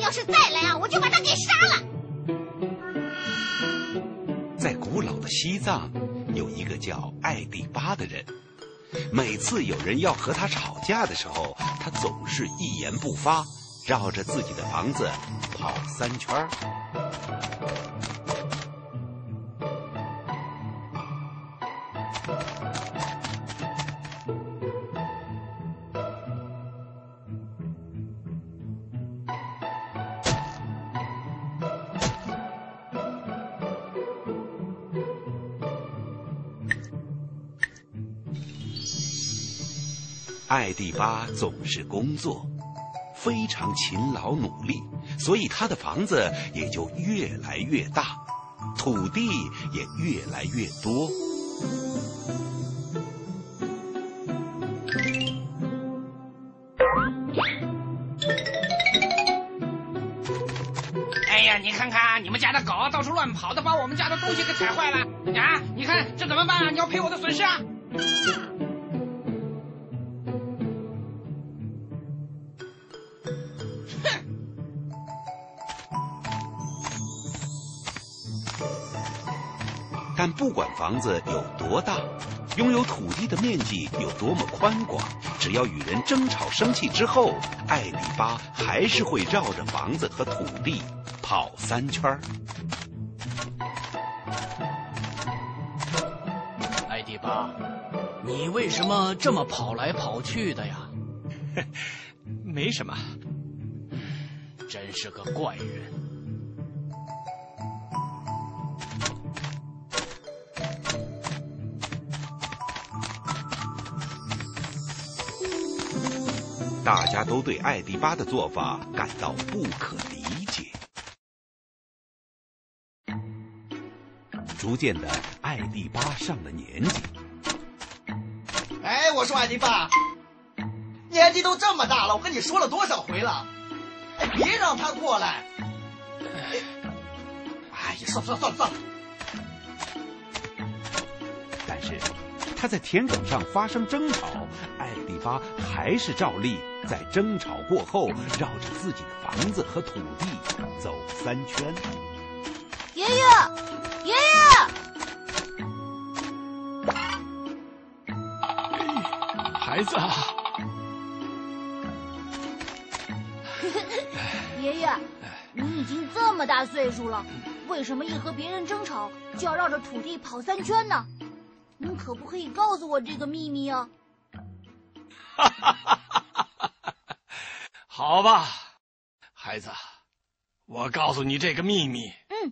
要是再来啊，我就把他给杀了。 在古老的西藏，有一个叫艾蒂巴的人。每次有人要和他吵架的时候，他总是一言不发，绕着自己的房子跑3圈。艾蒂巴总是工作，非常勤劳努力，所以他的房子也就越来越大，土地也越来越多。 哎呀，你看看你们家的狗到处乱跑的，把我们家的东西给踩坏了啊！你看这怎么办啊？你要赔我的损失啊！ 但不管房子有多大，拥有土地的面积有多么宽广，只要与人争吵生气之后，艾蒂巴还是会绕着房子和土地跑3圈。 艾蒂巴，你为什么这么跑来跑去的呀？ 没什么。 真是个怪人。 大家都对艾蒂巴的做法感到不可理解。逐渐的，艾蒂巴上了年纪。 哎，我说艾蒂巴，年纪都这么大了，我跟你说了多少回了？哎，别让他过来。哎呀，算了。 但是他在田埂上发生争吵，艾蒂巴还是照例在争吵过后绕着自己的房子和土地走3圈。 爷爷， 孩子啊， 爷爷，你已经这么大岁数了，为什么一和别人争吵就要绕着土地跑3圈呢？您可不可以告诉我这个秘密啊？ 好吧，孩子，我告诉你这个秘密。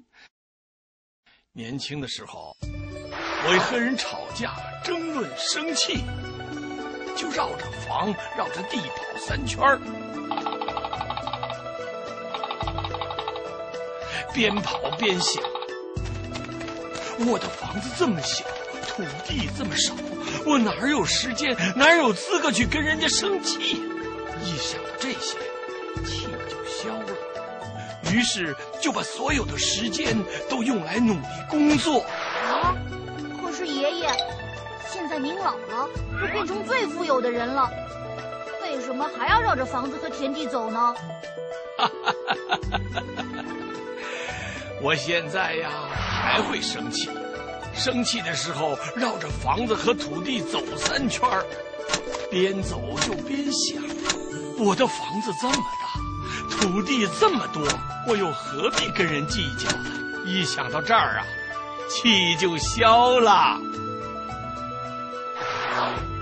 年轻的时候，我一和人吵架、争论、生气，就绕着房、绕着地跑3圈，边跑边想，我的房子这么小，土地这么少，我哪有时间，哪有资格去跟人家生气？一想到这些，气就消了，于是就把所有的时间都用来努力工作。 啊！可是爷爷，现在您老了，都变成最富有的人了，为什么还要绕着房子和田地走呢？ 我现在呀还会生气，生气的时候绕着房子和土地走3圈，边走就边想，我的房子这么大，土地这么多，我又何必跟人计较呢？一想到这儿啊，气就消了。